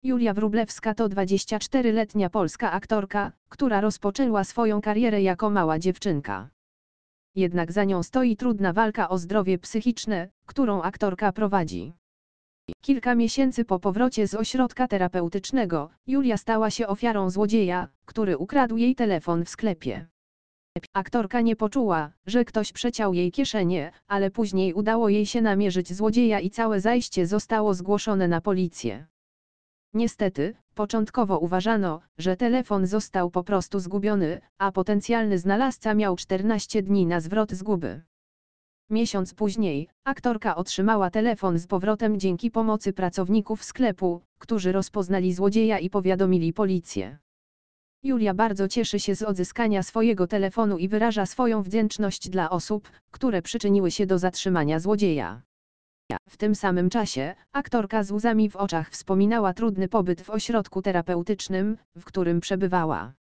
Julia Wróblewska to 24-letnia polska aktorka, która rozpoczęła swoją karierę jako mała dziewczynka. Jednak za nią stoi trudna walka o zdrowie psychiczne, którą aktorka prowadzi. Kilka miesięcy po powrocie z ośrodka terapeutycznego, Julia stała się ofiarą złodzieja, który ukradł jej telefon w sklepie. Aktorka nie poczuła, że ktoś przeciął jej kieszenie, ale później udało jej się namierzyć złodzieja i całe zajście zostało zgłoszone na policję. Niestety, początkowo uważano, że telefon został po prostu zgubiony, a potencjalny znalazca miał 14 dni na zwrot zguby. Miesiąc później, aktorka otrzymała telefon z powrotem dzięki pomocy pracowników sklepu, którzy rozpoznali złodzieja i powiadomili policję. Julia bardzo cieszy się z odzyskania swojego telefonu i wyraża swoją wdzięczność dla osób, które przyczyniły się do zatrzymania złodzieja. W tym samym czasie, aktorka z łzami w oczach wspominała trudny pobyt w ośrodku terapeutycznym, w którym przebywała.